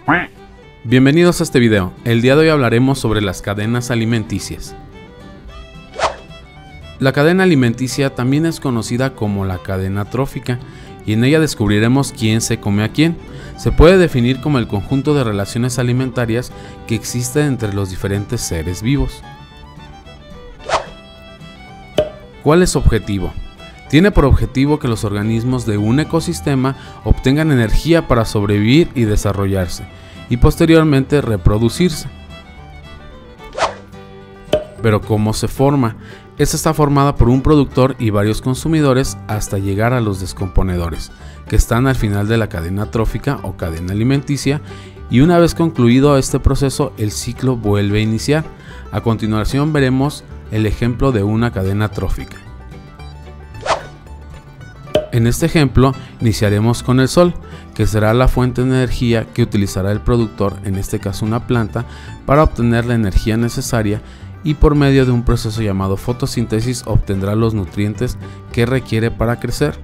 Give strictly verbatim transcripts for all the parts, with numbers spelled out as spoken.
Bienvenidos a este video. El día de hoy hablaremos sobre las cadenas alimenticias. La cadena alimenticia también es conocida como la cadena trófica y en ella descubriremos quién se come a quién. Se puede definir como el conjunto de relaciones alimentarias que existen entre los diferentes seres vivos. ¿Cuál es su objetivo? Tiene por objetivo que los organismos de un ecosistema obtengan energía para sobrevivir y desarrollarse, y posteriormente reproducirse. Pero ¿cómo se forma? Esta está formada por un productor y varios consumidores hasta llegar a los descomponedores, que están al final de la cadena trófica o cadena alimenticia, y una vez concluido este proceso el ciclo vuelve a iniciar. A continuación veremos el ejemplo de una cadena trófica. En este ejemplo iniciaremos con el sol, que será la fuente de energía que utilizará el productor, en este caso una planta, para obtener la energía necesaria y por medio de un proceso llamado fotosíntesis obtendrá los nutrientes que requiere para crecer.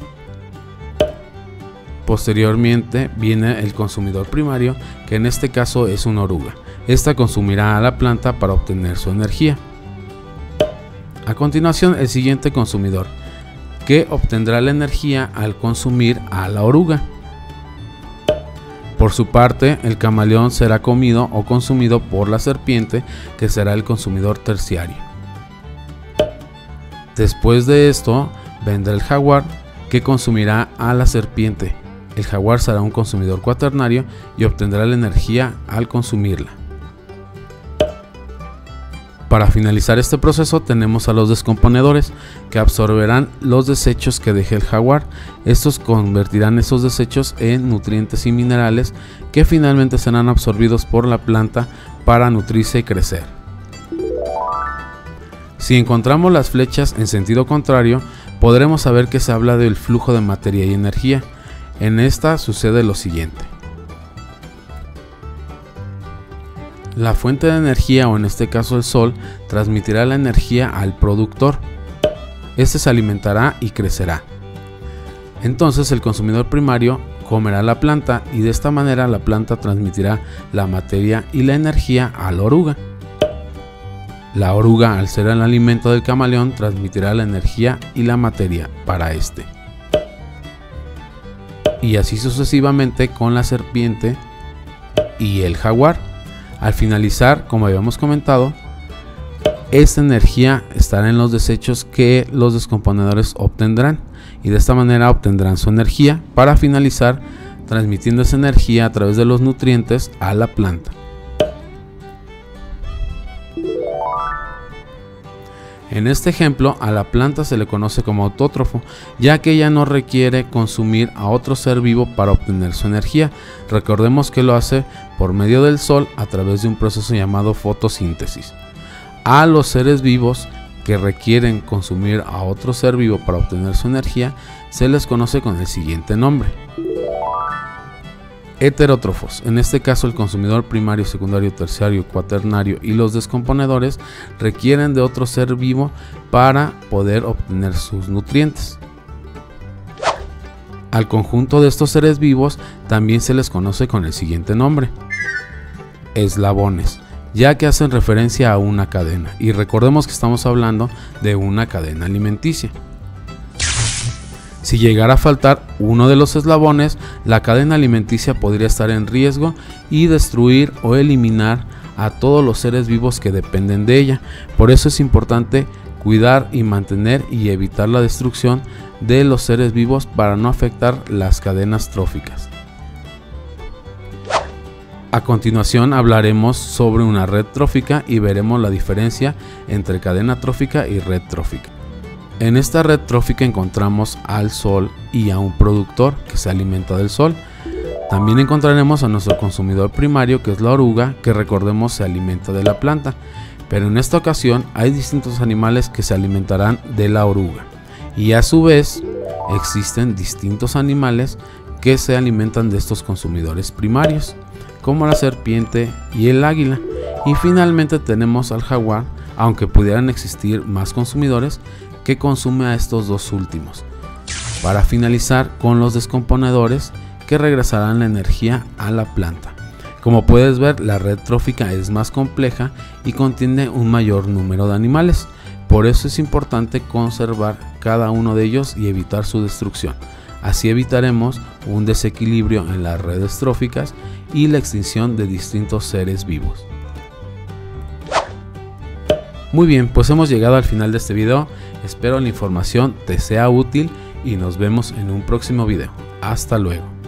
Posteriormente viene el consumidor primario, que en este caso es una oruga. Esta consumirá a la planta para obtener su energía. A continuación el siguiente consumidor, que obtendrá la energía al consumir a la oruga. Por su parte, el camaleón será comido o consumido por la serpiente, que será el consumidor terciario. Después de esto, vendrá el jaguar, que consumirá a la serpiente. El jaguar será un consumidor cuaternario y obtendrá la energía al consumirla. Para finalizar este proceso tenemos a los descomponedores, que absorberán los desechos que deje el jaguar. Estos convertirán esos desechos en nutrientes y minerales que finalmente serán absorbidos por la planta para nutrirse y crecer. Si encontramos las flechas en sentido contrario, podremos saber que se habla del flujo de materia y energía. En esta sucede lo siguiente. La fuente de energía, o en este caso el sol, transmitirá la energía al productor. Este se alimentará y crecerá. Entonces el consumidor primario comerá la planta y de esta manera la planta transmitirá la materia y la energía a la oruga. La oruga, al ser el alimento del camaleón, transmitirá la energía y la materia para este. Y así sucesivamente con la serpiente y el jaguar. Al finalizar, como habíamos comentado, esta energía estará en los desechos que los descomponedores obtendrán y de esta manera obtendrán su energía para finalizar transmitiendo esa energía a través de los nutrientes a la planta. En este ejemplo, a la planta se le conoce como autótrofo, ya que ella no requiere consumir a otro ser vivo para obtener su energía. Recordemos que lo hace por medio del sol a través de un proceso llamado fotosíntesis. A los seres vivos que requieren consumir a otro ser vivo para obtener su energía se les conoce con el siguiente nombre: heterótrofos. En este caso el consumidor primario, secundario, terciario, cuaternario y los descomponedores requieren de otro ser vivo para poder obtener sus nutrientes. Al conjunto de estos seres vivos también se les conoce con el siguiente nombre: eslabones, ya que hacen referencia a una cadena, y recordemos que estamos hablando de una cadena alimenticia. Si llegara a faltar uno de los eslabones, la cadena alimenticia podría estar en riesgo y destruir o eliminar a todos los seres vivos que dependen de ella. Por eso es importante cuidar y mantener y evitar la destrucción de los seres vivos para no afectar las cadenas tróficas. A continuación hablaremos sobre una red trófica y veremos la diferencia entre cadena trófica y red trófica. En esta red trófica encontramos al sol y a un productor que se alimenta del sol. También encontraremos a nuestro consumidor primario, que es la oruga, que recordemos se alimenta de la planta. Pero en esta ocasión hay distintos animales que se alimentarán de la oruga. Y a su vez existen distintos animales que se alimentan de estos consumidores primarios, como la serpiente y el águila. Y finalmente tenemos al jaguar, aunque pudieran existir más consumidores, que consume a estos dos últimos, para finalizar con los descomponedores, que regresarán la energía a la planta. Como puedes ver, la red trófica es más compleja y contiene un mayor número de animales. Por eso es importante conservar cada uno de ellos y evitar su destrucción. Así evitaremos un desequilibrio en las redes tróficas y la extinción de distintos seres vivos. Muy bien, pues hemos llegado al final de este video. Espero la información te sea útil y nos vemos en un próximo video. Hasta luego.